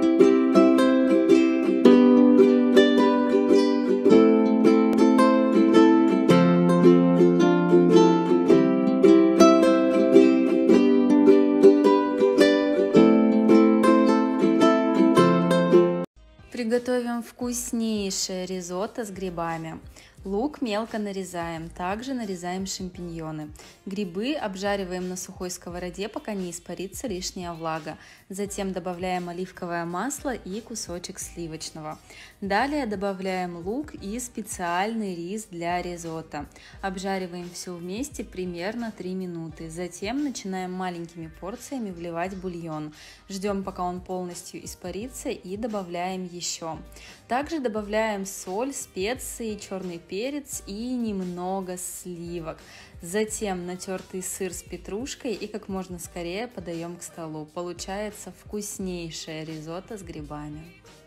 Приготовим вкуснейшее ризотто с грибами. Лук мелко нарезаем, также нарезаем шампиньоны. Грибы обжариваем на сухой сковороде, пока не испарится лишняя влага. Затем добавляем оливковое масло и кусочек сливочного. Далее добавляем лук и специальный рис для ризотто. Обжариваем все вместе примерно 3 минуты. Затем начинаем маленькими порциями вливать бульон. Ждем, пока он полностью испарится, и добавляем еще. Также добавляем соль, специи, черный перец и немного сливок. Затем натертый сыр с петрушкой и как можно скорее подаем к столу. Получается вкуснейшее ризотто с грибами.